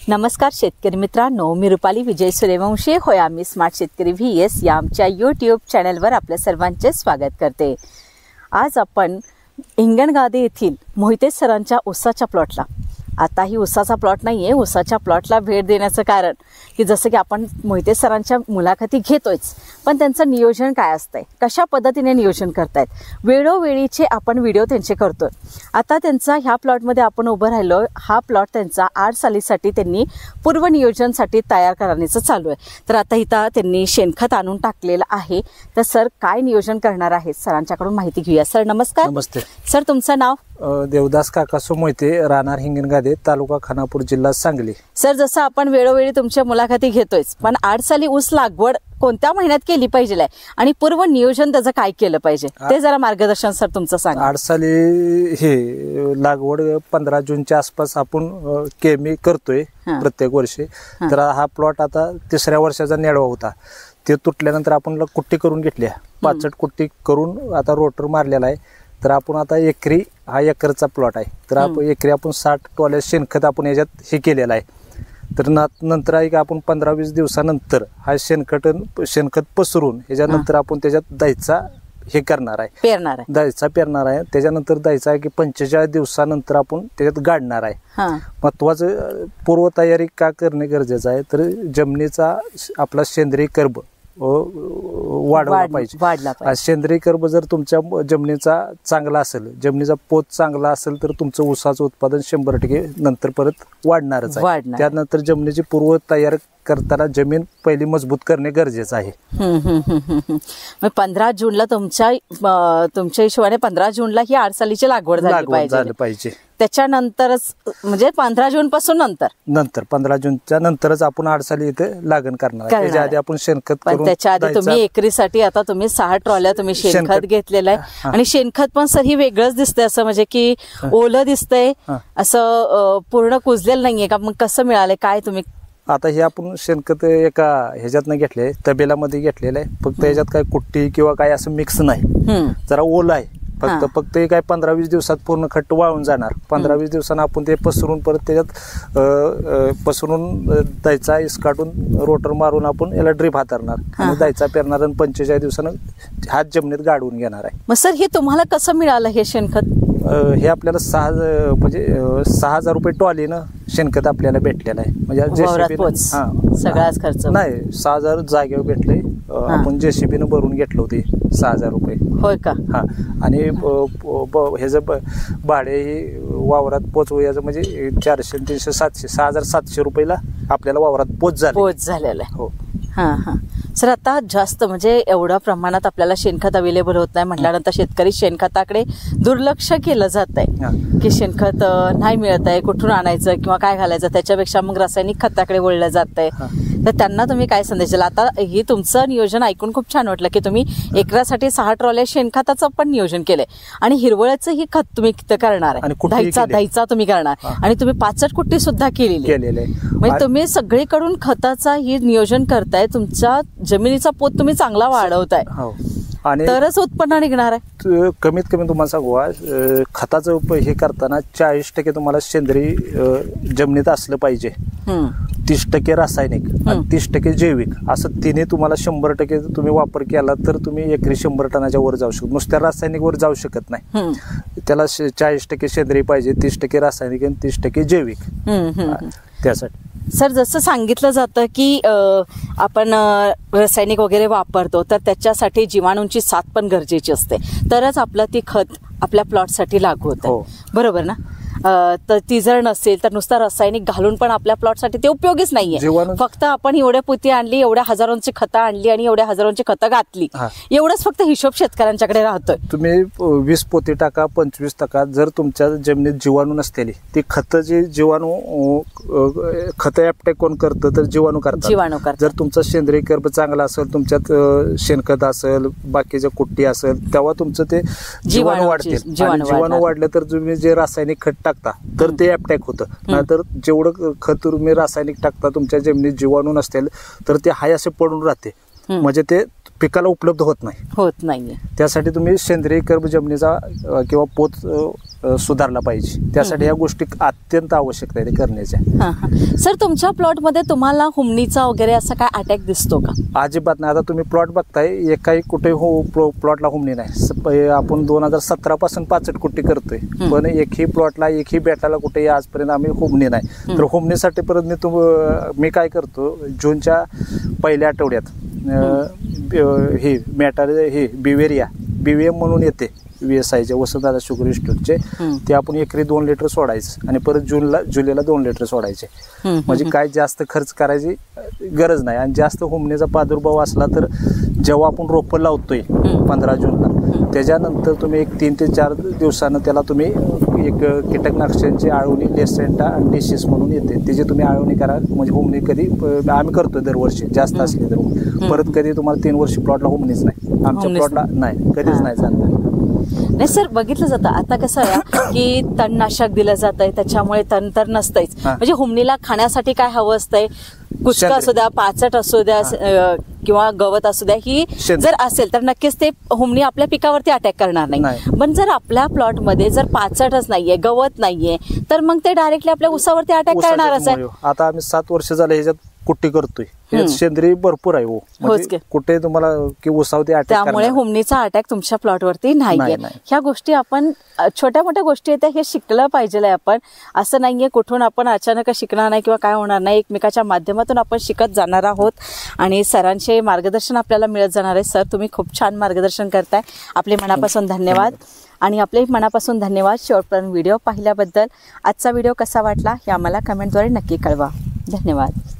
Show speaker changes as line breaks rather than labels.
नमस्कार शेतकरी मित्रांनो, मी रुपाली विजय सूर्यवंशी होय आम्ही स्मार्ट शेतकरी VS या आमच्या यूट्यूब चॅनलवर आपल्या सर्वांचे स्वागत करते। आज आपण हिंगणगादे येथील मोहिते सरांच्या ऊसाच्या प्लॉटला, आता ही ऊसाचा प्लॉट नाहीये, ऊसाच्या प्लॉटला भेट देण्याचं कारण की जसं की आपण मोहिते सरांच्या मुलाखती घेतोयच, पण त्यांचं नियोजन काय असतंय, कशा पद्धतीने नियोजन करतायत, वेळोवेळीचे आपण व्हिडिओ त्यांचे करतोय। आता त्यांचा ह्या प्लॉटमध्ये आपण उभं राहिलो, हा प्लॉट त्यांचा 8 सालीसाठी त्यांनी पूर्व नियोजनसाठी तयार करण्याचं चालू आहे। तर आता इथं त्यांनी शेणखत आणून टाकलेलं आहे, तर सर काय नियोजन करणार आहेत सरांच्याकडून माहिती घेऊया। सर नमस्कार।
नमस्ते
सर, तुमचं नाव?
देवदास काकासो मोहिते, राहणार हिंगणगादे, तालुका खानापूर, जिल्हा सांगली।
सर, जसं आपण वेळोवेळी तुमच्या मुलाखती घेतोयच, पण 8 साली ऊस लागवड कोणत्या महिन्यात केली पाहिजे आणि पूर्व नियोजन त्याचं काय केलं पाहिजे ते जरा मार्गदर्शन सर तुमचं सांगा।
8 साली हे लागवड 15 जूनच्या आसपास आपण केमी करतोय प्रत्येक वर्षी। तर हा प्लॉट आता 3ऱ्या वर्षाचा नेडवा होता, ते तुटल्यानंतर आपण कुट्टी करून घेतली, 65 कुट्टी करून आता रोटर मारलेला आहे। तर आपण आता एकरी, हा एकरचा प्लॉट आहे, तर आपण एकरी आपण 60 टोल्या शेणखत आपण याच्यात हे केलेलं आहे। तर नंतर आहे की आपण 15-20 दिवसानंतर हा शेणखत पसरून ह्याच्यानंतर आपण त्याच्यात दायचा हे करणार आहे, पेरणार आहे, दायचा पेरणार आहे। त्याच्यानंतर दायचा आहे की 45 दिवसानंतर आपण त्याच्यात गाडणार आहे। महत्वाचं पूर्वतयारी का करणे गरजेचं आहे, तर जमिनीचा आपला सेंद्रिय कर्ब वाढला पाहिजे। सेंद्रिय कर्ब जर तुमच्या जमिनीचा चांगला असेल, जमिनीचा पोत चांगला असेल, तर तुमचं ऊसाचं उत्पादन 100% नंतर परत वाढणारच आहे। त्यानंतर जमिनीची पूर्व तयार करताना जमीन पहिली मजबूत करणे गरजेचं आहे।
15 जूनला तुमच्या हिशोबाने 15 जूनला ही 8 सालीची लागवड झाली पाहिजे। त्याच्यानंतरच म्हणजे 15 जून पासून नंतर 15
जूनच्या नंतरच आपण 8 साली इथे लागण करणार आहे। त्याच्या आधी आपण शेणखत करून,
त्याच्या आधी तुम्ही एकरीसाठी आता तुम्ही 6 ट्रॉल्या तुम्ही शेणखत घेतलेलं आहे। आणि शेणखत पण सर ही वेगळंच दिसतंय, असं म्हणजे की ओलं दिसतंय, असं पूर्ण कुजलेलं नाहीये का? मग कसं मिळालंय काय तुम्ही?
आता हे आपण शेणखत एका ह्याच्यातनं घेतले, तबेल्यामध्ये घेतलेलं आहे। फक्त ह्याच्यात काय कुट्टी किंवा काय असं मिक्स नाही, जरा ओलं आहे फक्त हे काय 15-20 दिवसात पूर्ण खट्ट वाळून जाणार। 15-20 दिवसांना आपण ते पसरून परत त्याच्यात पसरून दायचा इसकाटून रोटर मारून आपण याला ड्रीप हातारणार आणि दायचा पेरणार आणि 45 दिवसानं हात जमिनीत गाडवून घेणार आहे।
मग सर हे तुम्हाला कसं मिळालं हे शेणखत?
हे आपल्याला 6,000 रुपये टॉलीनं शेणखत आपल्याला भेटलेलं आहे। म्हणजे
सगळाच खर्च
नाही, 6,000 जागेवर भेटले, आपण JCBनं भरून घेतलं होते 6,000 रुपये।
होय का?
हा, आणि ह्याचं भाडे हे वावरात पोचवू याचं म्हणजे 400, 300, 700, 6,700 रुपयाला आपल्याला वावरात पोच
झालेलं आहे। हो, सर आता जास्त म्हणजे एवढ्या प्रमाणात आपल्याला शेणखत अवेलेबल होत नाही म्हटल्यानंतर शेतकरी शेणखताकडे दुर्लक्ष केलं जात आहे की शेणखत नाही मिळत आहे, कुठून आणायचं किंवा काय घालायचं, त्याच्यापेक्षा मग रासायनिक खताकडे वळलं जात आहे। तर त्यांना तुम्ही काय संदेश द्याल? आता ही तुमचं नियोजन ऐकून खूप छान वाटलं की तुम्ही एकरासाठी 6 ट्रॉल्या शेणखताचं पण नियोजन केलंय आणि हिरवळाचं ही खत तुम्ही करणार आहे, दायचा तुम्ही करणार आणि तुम्ही 65 कुट्टी सुद्धा केलेली आहे। म्हणजे तुम्ही सगळीकडून खताचा ही नियोजन करताय, तुमच्या जमिनीचा पोत तुम्ही चांगला वाढवताय आणि तरच उत्पन्न निघणार आहे।
कमीत कमी तुम्हाला सांगू, खताचं हे करताना 40% तुम्हाला सेंद्रिय जमिनीत असलं पाहिजे, 30% रासायनिक आणि 30% जैविक, असं तिन्ही तुम्हाला 100% तुम्ही वापर केला तर तुम्ही एकरी 100 टनाच्या वर जाऊ शकतो। नुसत्या रासायनिक वर जाऊ शकत नाही, त्याला 40% सेंद्रिय पाहिजे, 30% रासायनिक आणि 30% जैविक। त्यासाठी
सर जसं सांगितलं जातं की आपण रासायनिक वगैरे वापरतो, तर त्याच्यासाठी जीवाणूंची साथ पण गरजेची असते, तरच आपलं ती खत आपल्या प्लॉटसाठी लागू होतं, बरोबर ना? तर ती जर नसेल तर नुसतं रासायनिक घालून पण आपल्या प्लॉटसाठी ते उपयोगीच नाहीये। फक्त आपण एवढ्या पोती आणली, एवढ्या हजारांची खतं आणली आणि एवढ्या हजारांची खतं घातली, एवढंच फक्त हिशोब शेतकऱ्यांच्याकडे राहतोय।
तुम्ही 20 पोती टाका, 25 टाका, जर तुमच्या जमिनीत जीवाणू नसलेली, ती खतं जे जीवाणू खतं ॲपटेक कोण करतं तर जीवाणू करतात। जर तुमचा सेंद्रिय कर्ब चांगला असेल, तुमच्यात शेणखत असेल, बाकीच्या कुट्टी असेल, तेव्हा तुमचं ते जीवाणू वाढतील। जीवाणू वाढलं तर तुम्ही जे रासायनिक खत टाकता तर ते ॲपटॅक होतं, नाहीतर जेवढं खत तुम्ही रासायनिक टाकता तुमच्या जमिनीत जीवाणू नसतील तर ते हाय असे पडून राहते, म्हणजे ते पिकाला उपलब्ध होत
नाहीये.
त्यासाठी तुम्ही सेंद्रिय कर्ब जमिनीचा किंवा पोत सुधारला पाहिजे. त्यासाठी या गोष्टी अत्यंत आवश्यक आहे करण्याच्या.
सर, तुमच्या प्लॉटमध्ये तुम्हाला हुमणीचा वगैरे असा काय अटॅक दिसतो का?
अजिबात नाही. आता तुम्ही प्लॉट बघताय, एकाही कुठे प्लॉटला हुमणी नाही. आपण 2017 पासून 65 कुट्टी करतोय, पण एकही प्लॉटला एकही बेटाला कुठेही आजपर्यंत आम्ही हुमणी नाही. तर हुमणीसाठी परत मी काय करतो, जूनच्या पहिल्या आठवड्यात हे बिवेरिया BVM म्हणून येते, VSIचे वसंतदादा शुगर इन्स्टिट्यूटचे, ते आपण एकरी 2 लिटर सोडायचं आणि परत जुलैला 2 लिटर सोडायचे. म्हणजे काय जास्त खर्च करायची गरज नाही. आणि जास्त हुमणीचा प्रादुर्भाव असला तर जेव्हा आपण रोपं लावतोय 15 जूनला, त्याच्यानंतर तुम्ही एक 3 ते 4 दिवसानं त्याला तुम्ही एक कीटकनाशकांची आळवणी लेसेंटा आणि डिसीस म्हणून येते, त्याची तुम्ही आळवणी करा. म्हणजे हुमणी कधी आम्ही करतोय दरवर्षी, जास्त असली तर. परत कधी तुम्हाला 3 वर्ष प्लॉटला हुमणीच नाही, आमच्या प्लॉटला नाही, कधीच नाही जाणार.
नाही सर, बघितलं जातं आता कसं आहे की तणनाशक दिलं जात आहे, त्याच्यामुळे तण तर नसतंच. म्हणजे हुमणीला खाण्यासाठी काय हवं असतंय, कुचका असू द्या, पाचट असू द्या किंवा गवत असू द्या, ही जर असेल तर नक्कीच ते हुमणी आपल्या पिकावरती अटॅक करणार नाही. पण जर आपल्या प्लॉटमध्ये जर पाचटच नाहीये, गवत नाहीये, तर मग ते डायरेक्टली आपल्या उसावरती अटॅक करणारच आहे.
आता आम्ही 7 वर्ष झाले ह्याच्यात कुट्टी करतोय, सेंद्रिय भरपूर आहे. म्हणजे कुठे तुम्हाला की उसावती अटॅक,
त्यामुळे हुमणीचा अटॅक तुमच्या प्लॉटवरती नाहीये. ह्या गोष्टी आपण छोट्या मोठ्या गोष्टी आहेत, हे शिकलं पाहिजे आपण. असं नाहीये कुठून आपण अचानक शिकणार नाही किंवा काय होणार नाही. एकमेकाच्या माध्यमातून आपण शिकत जाणार आहोत आणि सरांचे मार्गदर्शन आपल्याला मिळत जाणार आहे. सर, तुम्ही खूप छान मार्गदर्शन करताय. आपले मनापासून धन्यवाद. आणि आपले मनापासून धन्यवाद शेवटपर्यंत व्हिडिओ पाहिल्याबद्दल. आजचा व्हिडिओ कसा वाटला हे आम्हाला कमेंटद्वारे नक्की कळवा. धन्यवाद.